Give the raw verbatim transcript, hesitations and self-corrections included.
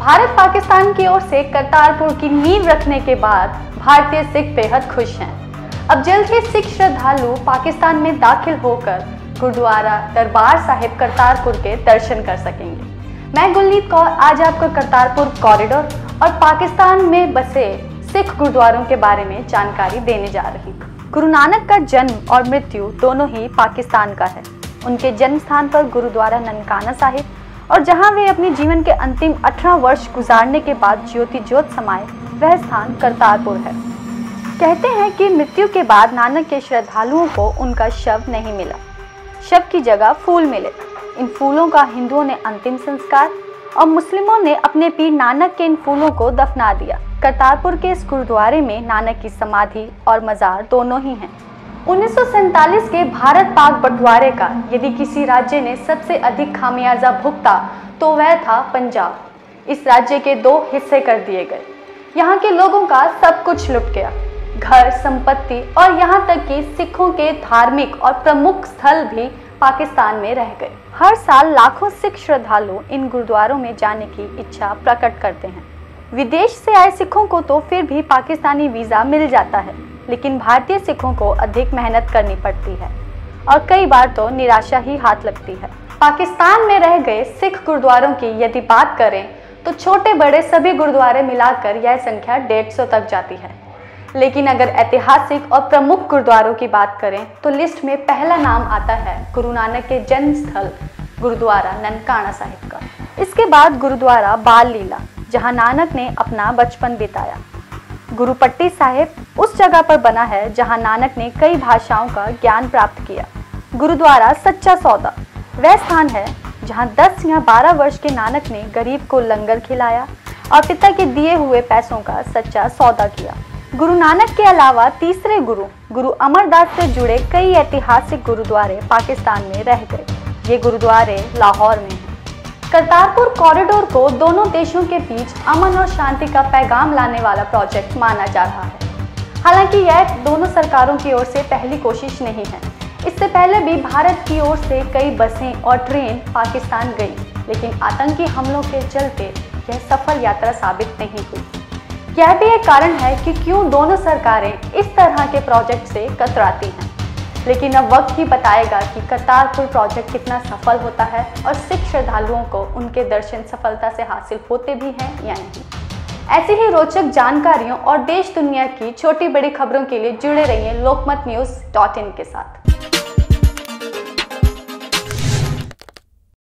भारत पाकिस्तान की ओर से करतारपुर की नींव रखने के बाद भारतीय सिख बेहद खुश हैं। अब जल्द ही सिख श्रद्धालु पाकिस्तान में दाखिल होकर गुरुद्वारा दरबार साहिब करतारपुर के दर्शन कर सकेंगे। मैं गुलनीत कौर आज आपको करतारपुर कॉरिडोर और पाकिस्तान में बसे सिख गुरुद्वारों के बारे में जानकारी देने जा रही हूँ। गुरु नानक का जन्म और मृत्यु दोनों ही पाकिस्तान का है। उनके जन्म स्थान पर गुरुद्वारा ननकाना साहिब और जहां वे अपने जीवन के अंतिम अठारह वर्ष गुजारने के बाद ज्योति ज्योत समाये, वह स्थान करतारपुर है। कहते हैं कि मृत्यु के बाद नानक के श्रद्धालुओं को उनका शव नहीं मिला, शव की जगह फूल मिले। इन फूलों का हिंदुओं ने अंतिम संस्कार और मुस्लिमों ने अपने पीर नानक के इन फूलों को दफना दिया। करतारपुर के इस गुरुद्वारे में नानक की समाधि और मजार दोनों ही हैं। उन्नीस सौ सैंतालीस के भारत पाक बंटवारे का यदि किसी राज्य ने सबसे अधिक खामियाजा भुगता तो वह था पंजाब। इस राज्य के दो हिस्से कर दिए गए। यहाँ के लोगों का सब कुछ लुट गया, घर, संपत्ति और यहाँ तक कि सिखों के धार्मिक और प्रमुख स्थल भी पाकिस्तान में रह गए। हर साल लाखों सिख श्रद्धालु इन गुरुद्वारों में जाने की इच्छा प्रकट करते हैं। विदेश से आए सिखों को तो फिर भी पाकिस्तानी वीज़ा मिल जाता है, लेकिन भारतीय सिखों को अधिक मेहनत करनी पड़ती है और कई बार तो निराशा ही हाथ लगती है। पाकिस्तान में रह गए सिख गुरुद्वारों की यदि बात करें तो छोटे बड़े सभी गुरुद्वारे मिलाकर यह संख्या डेढ़ सौ तक जाती है। लेकिन अगर ऐतिहासिक और प्रमुख गुरुद्वारों की बात करें तो लिस्ट में पहला नाम आता है गुरु नानक के जन्म स्थल गुरुद्वारा ननकाना साहिब का। इसके बाद गुरुद्वारा बाल लीला, जहाँ नानक ने अपना बचपन बिताया। गुरुपट्टी साहिब उस जगह पर बना है जहां नानक ने कई भाषाओं का ज्ञान प्राप्त किया। गुरुद्वारा सच्चा सौदा वह स्थान है जहां दस या बारह वर्ष के नानक ने गरीब को लंगर खिलाया और पिता के दिए हुए पैसों का सच्चा सौदा किया। गुरु नानक के अलावा तीसरे गुरु गुरु अमरदास से जुड़े कई ऐतिहासिक गुरुद्वारे पाकिस्तान में रह गए। ये गुरुद्वारे लाहौर में हैं। करतारपुर कॉरिडोर को दोनों देशों के बीच अमन और शांति का पैगाम लाने वाला प्रोजेक्ट माना जा रहा है। हालांकि यह दोनों सरकारों की ओर से पहली कोशिश नहीं है। इससे पहले भी भारत की ओर से कई बसें और ट्रेन पाकिस्तान गई, लेकिन आतंकी हमलों के चलते यह सफल यात्रा साबित नहीं हुई। यह भी एक कारण है कि क्यों दोनों सरकारें इस तरह के प्रोजेक्ट से कतराती हैं। लेकिन अब वक्त ही बताएगा कि करतारपुर प्रोजेक्ट कितना सफल होता है और सिख श्रद्धालुओं को उनके दर्शन सफलता से हासिल होते भी हैं या नहीं। ऐसी ही रोचक जानकारियों और देश दुनिया की छोटी बड़ी खबरों के लिए जुड़े रहिए लोकमत न्यूज़ डॉट इन के साथ।